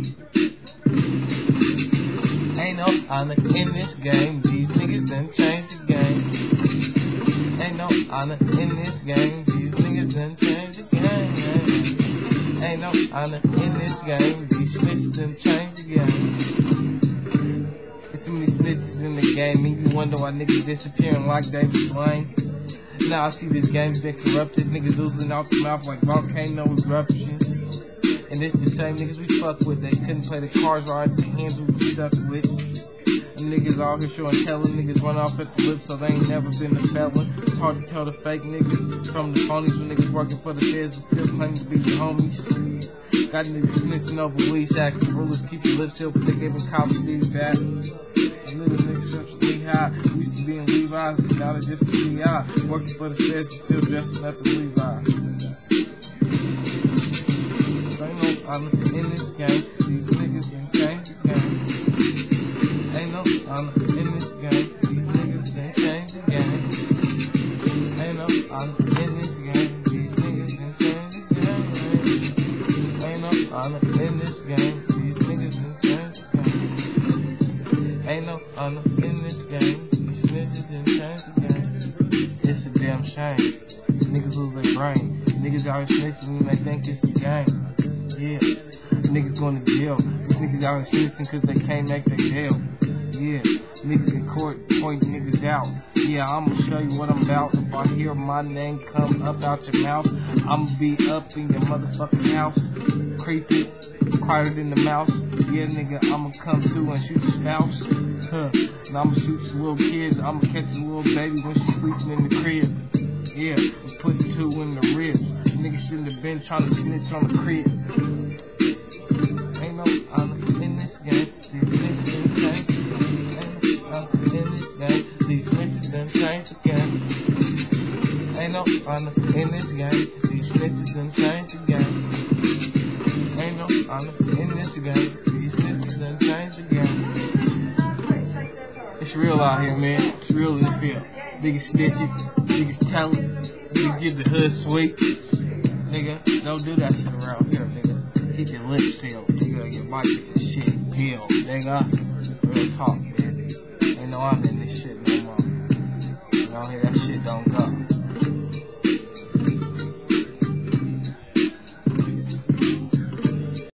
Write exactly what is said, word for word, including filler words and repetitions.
Ain't no honor in this game. These niggas done changed the game. Ain't no honor in this game. These niggas done changed the game. Ain't no honor in this game. These snitches done changed the game. There's too many snitches in the game. Make you wonder why niggas disappearing like they be blind. Now I see this game's been corrupted. Niggas oozing out the mouth like volcano eruptions. And it's the same niggas we fuck with. They couldn't play the cards right. The hands we was stuck with. Them niggas all here showing telling. Niggas run off at the lips so they ain't never been a felon. It's hard to tell the fake niggas from the phonies when niggas working for the feds but still claim to be your homies. Got niggas snitching over weed sacks. The rulers keep your lips sealed but they giving cops these back. Little niggas especially high. We used to be in Levi's, but now they're just a C I. Working for the feds but still dressing up in Levi's. Ain't no honor in this game. These niggas done changed the game. Ain't no honor in this game. These niggas done changed the game. Ain't no honor in this game. These niggas done changed the game. Ain't no honor in this game. These niggas done changed the game. Ain't no honor in this game. These snitches done changed the game. It's a damn shame. Niggas lose their brain. Niggas out here snitching and they think it's a game. Yeah, niggas going to jail. These niggas out here snitching cause they can't make their jail. Yeah, niggas in court pointing niggas out. Yeah, I'ma show you what I'm about. If I hear my name come up out your mouth, I'ma be up in your motherfucking house. Creepy, quieter than the mouse. Yeah, nigga, I'ma come through and shoot your spouse. Huh, and I'ma shoot your little kids. I'ma catch your little baby when she's sleeping in the crib. Yeah, and put two in the ribs. Niggas shouldn't have been trying to snitch on the crib. Ain't no honor in this game. These niggas done changed the game. Ain't no honor in this game. These snitches done changed the game. Ain't no honor in this game. These snitches done changed the game. Ain't no honor in this game. These snitches done changed the game. It's real out here, man. It's real in the field. Niggas snitching. Niggas telling. Niggas get the hood sweet. Nigga, don't do that shit around here, nigga. Keep your lips sealed. Nigga, your mic is a shit peeled, nigga. Real talk, man. Ain't no honor in this shit no more. You don't hear that shit, don't